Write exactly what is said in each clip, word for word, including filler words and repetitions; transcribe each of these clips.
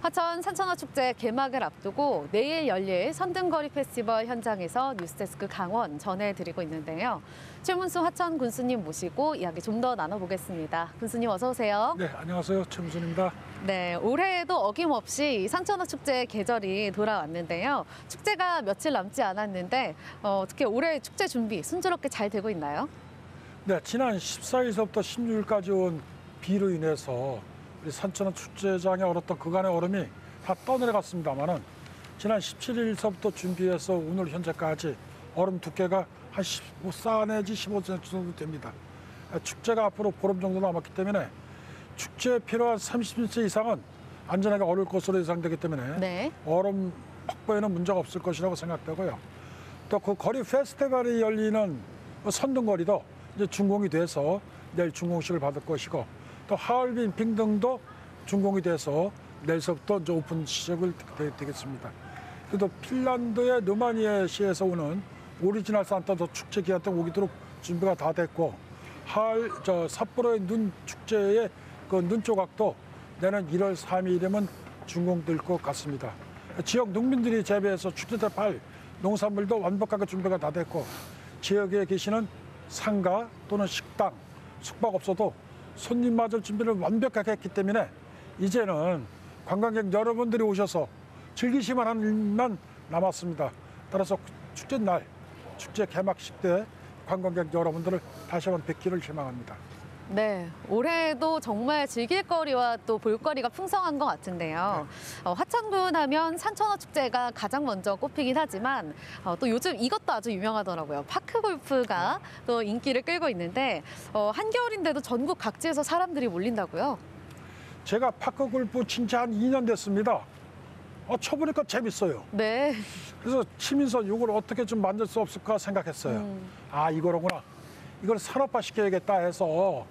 화천 산천어 축제 개막을 앞두고 내일 열릴 선등거리 페스티벌 현장에서 뉴스데스크 강원 전해드리고 있는데요. 최문수 화천 군수님 모시고 이야기 좀 더 나눠보겠습니다. 군수님 어서 오세요. 네, 안녕하세요. 최문수입니다. 네, 올해에도 어김없이 산천어 축제 계절이 돌아왔는데요. 축제가 며칠 남지 않았는데 어, 특히 올해 축제 준비 순조롭게 잘 되고 있나요? 네, 지난 십사일서부터 십육일까지 온 비로 인해서 우리 산천어 축제장에 얼었던 그간의 얼음이 다 떠내려갔습니다만은 지난 십칠일서부터 준비해서 오늘 현재까지 얼음 두께가 한 십오 사 내지 십오 센티미터 정도 됩니다. 축제가 앞으로 보름 정도 남았기 때문에 축제에 필요한 삼십 인치 이상은 안전하게 얼을 것으로 예상되기 때문에 네. 얼음 확보에는 문제가 없을 것이라고 생각되고요. 또 그 거리 페스티벌이 열리는 선등거리도 이제 준공이 돼서 내일 준공식을 받을 것이고, 또 하얼빈 빙등도 준공이 돼서 내일서부터 이제 오픈 시작을 되겠습니다. 그래도 핀란드의 르마니에시에서 오는 오리지널 산타도 축제 기간 때 오기도록 준비가 다 됐고, 하얼 저 삿포로의 눈 축제의 그 눈 조각도 내년 일월 삼일이면 준공될 것 같습니다. 지역 농민들이 재배해서 축제 때 팔 농산물도 완벽하게 준비가 다 됐고, 지역에 계시는 상가 또는 식당, 숙박업소도 손님 맞을 준비를 완벽하게 했기 때문에 이제는 관광객 여러분들이 오셔서 즐기시만 하는 일만 남았습니다. 따라서 축제 날, 축제 개막식 때 관광객 여러분들을 다시 한번 뵙기를 희망합니다. 네, 올해도 정말 즐길 거리와 또 볼거리가 풍성한 것 같은데요. 네. 어, 화천군 하면 산천어 축제가 가장 먼저 꼽히긴 하지만 어, 또 요즘 이것도 아주 유명하더라고요. 파크 골프가 또 인기를 끌고 있는데 어, 한겨울인데도 전국 각지에서 사람들이 몰린다고요? 제가 파크 골프 진짜 한 이 년 됐습니다. 어, 쳐보니까 재밌어요. 네. 그래서 치면서 이걸 어떻게 좀 만들 수 없을까 생각했어요. 음. 아, 이거로구나. 이걸 산업화 시켜야겠다 해서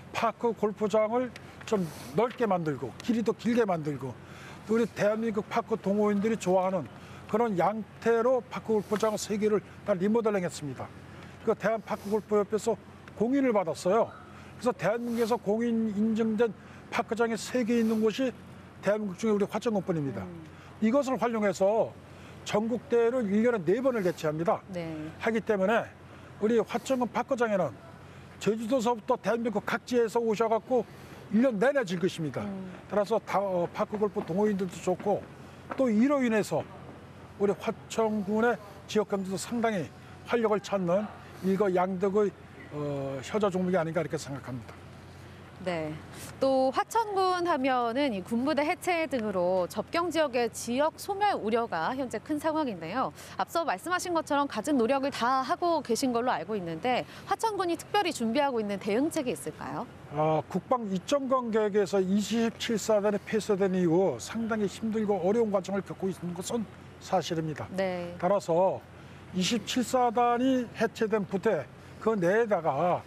파크 골프장을 좀 넓게 만들고 길이도 길게 만들고, 또 우리 대한민국 파크 동호인들이 좋아하는 그런 양태로 파크 골프장 세 개를 다 리모델링 했습니다. 그 대한 파크 골프협회에서 공인을 받았어요. 그래서 대한민국에서 공인 인증된 파크장이 세 개 있는 곳이 대한민국 중에 우리 화천군뿐입니다. 음. 이것을 활용해서 전국 대회를 일 년에 네 번을 개최합니다. 네. 하기 때문에 우리 화천군 파크장에는 제주도서부터 대한민국 각지에서 오셔갖고 일 년 내내 즐기십니다. 음. 따라서 다, 어, 파크 골프 동호인들도 좋고, 또 이로 인해서 우리 화천군의 지역 경제도 상당히 활력을 찾는 일거양득의 어, 효자 종목이 아닌가 이렇게 생각합니다. 네. 또 화천군 하면은 이 군부대 해체 등으로 접경 지역의 지역 소멸 우려가 현재 큰 상황인데요. 앞서 말씀하신 것처럼 갖은 노력을 다 하고 계신 걸로 알고 있는데 화천군이 특별히 준비하고 있는 대응책이 있을까요? 아, 국방 이점공 계획에서 이십칠 사단이 폐쇄된 이후 상당히 힘들고 어려운 과정을 겪고 있는 것은 사실입니다. 네. 따라서 이십칠 사단이 해체된 부대 그 내에다가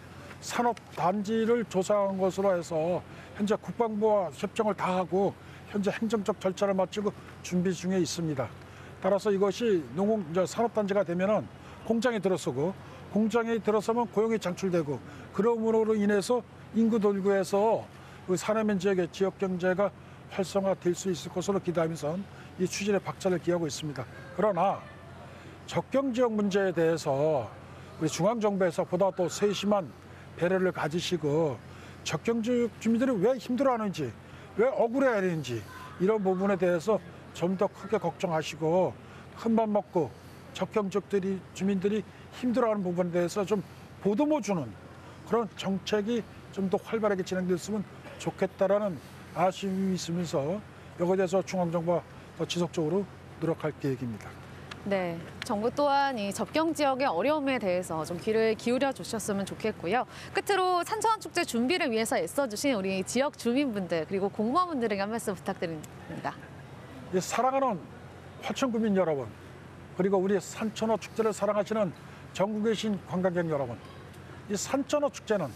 산업단지를 조성한 것으로 해서 현재 국방부와 협정을 다 하고 현재 행정적 절차를 마치고 준비 중에 있습니다. 따라서 이것이 농업 산업단지가 되면은 공장이 들어서고, 공장이 들어서면 고용이 창출되고, 그러므로 인해서 인구 돌고해서 그 산해면 지역의 지역 경제가 활성화될 수 있을 것으로 기대하면서 이 추진에 박차를 기하고 있습니다. 그러나 접경 지역 문제에 대해서 우리 중앙정부에서 보다 더 세심한 배려를 가지시고 접경 지역 주민들이 왜 힘들어하는지, 왜 억울해야 하는지 이런 부분에 대해서 좀 더 크게 걱정하시고 큰맘 먹고 접경 지역들이 주민들이 힘들어하는 부분에 대해서 좀 보듬어 주는 그런 정책이 좀 더 활발하게 진행됐으면 좋겠다라는 아쉬움이 있으면서 여기에 대해서 중앙정부가 더 지속적으로 노력할 계획입니다. 네, 정부 또한 이 접경 지역의 어려움에 대해서 좀 귀를 기울여 주셨으면 좋겠고요. 끝으로 산천어 축제 준비를 위해서 애써주신 우리 지역 주민분들 그리고 공무원분들에게 한 말씀 부탁드립니다. 사랑하는 화천구민 여러분, 그리고 우리 산천어 축제를 사랑하시는 전국에 계신 관광객 여러분, 이 산천어 축제는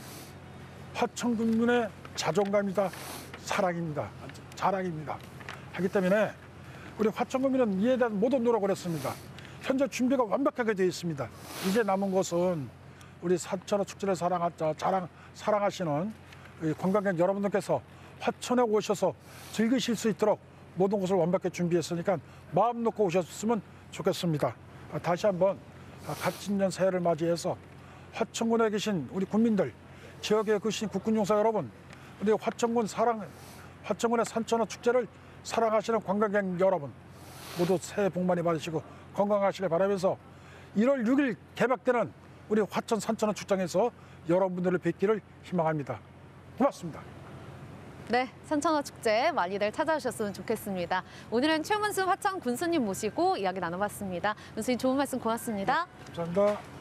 화천군민의 자존감이다, 사랑입니다, 자랑입니다. 하기 때문에 우리 화천군민은 이에 대한 모든 노력을 했습니다. 현재 준비가 완벽하게 되어 있습니다. 이제 남은 것은 우리 산천어 축제를 사랑하, 자랑, 사랑하시는 관광객 여러분들께서 화천에 오셔서 즐기실 수 있도록 모든 것을 완벽히 준비했으니까 마음 놓고 오셨으면 좋겠습니다. 아, 다시 한번 아, 갓신년 새해를 맞이해서 화천군에 계신 우리 국민들, 지역에 계신 국군용사 여러분, 우리 화천군 사랑, 화천군의 산천어 축제를 사랑하시는 관광객 여러분 모두 새해 복 많이 받으시고 건강하시길 바라면서 일월 육일 개막되는 우리 화천 산천어 축장에서 여러분들을 뵙기를 희망합니다. 고맙습니다. 네, 산천어 축제 많이들 찾아주셨으면 좋겠습니다. 오늘은 최문수 화천 군수님 모시고 이야기 나눠봤습니다. 군수님 좋은 말씀 고맙습니다. 감사합니다.